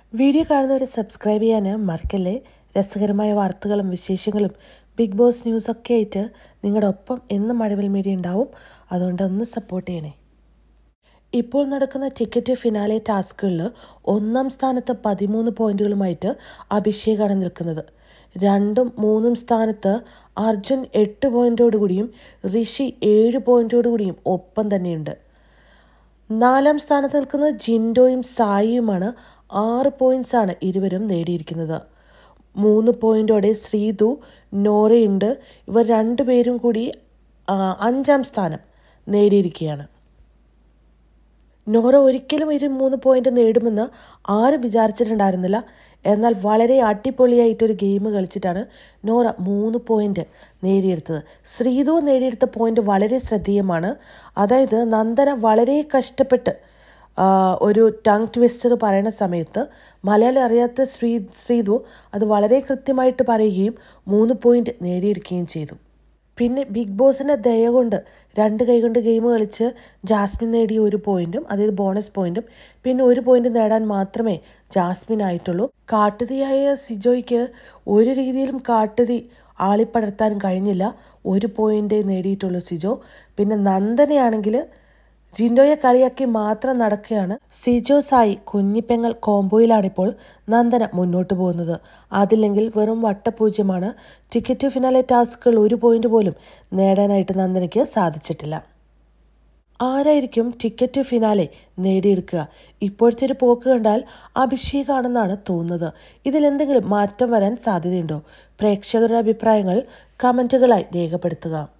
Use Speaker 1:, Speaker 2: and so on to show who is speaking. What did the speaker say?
Speaker 1: Video കാണുന്നവരെ subscribe ചെയ്യാൻ മറക്കല്ലേ. രസകരമായ വാർത്തകളും വിശേഷങ്ങളും ബിഗ് ബോസ് ന്യൂസൊക്കെ ആയിട്ട് നിങ്ങളുടെ ഒപ്പം എന്നും മഴവിൽ മീഡിയ ഉണ്ടാവും. അതുകൊണ്ട് ഒന്ന് സപ്പോർട്ട് ചെയ്യണേ. ഇപ്പോൾ നടക്കുന്ന ടിക്കറ്റ് ഫിനാലെ ടാസ്കുകളിൽ 1-ാം സ്ഥാനത്ത് 13 പോയിന്റുകളുമായിട്ട് അഭിഷേകാണ് നിൽക്കുന്നത്. 2ഉം 3ഉം സ്ഥാനത്ത് അർജുൻ 8 പോയിന്റോടുകൂടിയും ഋഷി 7 പോയിന്റോടുകൂടിയും ഒപ്പം തന്നെയുണ്ട്. 4-ാം സ്ഥാനത്ത് നിൽക്കുന്നത് ജിൻഡോയും സായിയുമാണ്. 6 പോയിന്റ്സാണ് ഇരുവരും നേടിയിരിക്കുന്നത്. 3 പോയിന്റോടെ ശ്രീതു, നോറയുണ്ട്. ഇവർ രണ്ടുപേരും കൂടി 5-ാം സ്ഥാനം നേടിയിരിക്കുകയാണ്. നോറ ഒരിക്കലും 3 പോയിന്റ് നേടുമെന്ന് ആരും വിചാരിച്ചിട്ടുണ്ടായിരുന്നില്ല. എന്നാൽ വളരെ അടിപൊളിയായിട്ടൊരു ഗെയിം കളിച്ചിട്ടാണ് നോറ 3 പോയിന്റ് നേടിയെടുത്തത്. ശ്രീതു നേടിയെടുത്ത പോയിന്റ് വളരെ ശ്രദ്ധേയമാണ്. അതായത് നന്ദന വളരെ കഷ്ടപ്പെട്ട് ഒരു ടങ് ട്വിസ്റ്റർ പറയുന്ന സമയത്ത് മലയാളം അറിയാത്ത ശ്രീതു അത് വളരെ കൃത്യമായിട്ട് പറയുകയും 3 പോയിന്റ് നേടിയെടുക്കുകയും ചെയ്തു. പിന്നെ ബിഗ് ബോസിൻ്റെ ദയ കൊണ്ട് 2 കൈ കൊണ്ട് ഗെയിം കളിച്ച് ജാസ്മിൻ നേടിയ 1 പോയിന്റും, അതായത് ബോണസ് പോയിന്റും, പിന്നെ 1 പോയിന്റ് നേടാൻ മാത്രമേ ജാസ്മിൻ ആയിട്ടുള്ളൂ. കാട്ടുതീയായ സിജോയ്ക്ക് ഒരു രീതിയിലും കാട്ടുതീ ആളിപ്പടർത്താൻ കഴിഞ്ഞില്ല. 1 പോയിന്റ് നേടിയിട്ടുള്ളൂ സിജോ. പിന്നെ നന്ദനയാണെങ്കിൽ ജിൻഡോയെ കളിയാക്കി മാത്രം നടക്കുകയാണ്. സിജോ സായി കുഞ്ഞിപ്പെങ്ങൾ കോംബോയിലാണിപ്പോൾ നന്ദന മുന്നോട്ട് പോകുന്നത്. അതില്ലെങ്കിൽ വെറും വട്ടപൂജ്യമാണ്. ടിക്കറ്റ് ഫിനാലെ ടാസ്കുകൾ 1 പോയിന്റ് പോലും നേടാനായിട്ട് നന്ദനയ്ക്ക് സാധിച്ചിട്ടില്ല. ആരായിരിക്കും ടിക്കറ്റ് ഫിനാലെ നേടിയെടുക്കുക? ഇപ്പോഴത്തെ ഒരു പോക്ക് കണ്ടാൽ അഭിഷേകാണെന്നാണ് തോന്നുന്നത്. ഇതിലെന്തെങ്കിലും മാറ്റം വരാൻ സാധ്യതയുണ്ടോ? പ്രേക്ഷകരുടെ അഭിപ്രായങ്ങൾ കമൻറ്റുകളായി രേഖപ്പെടുത്തുക.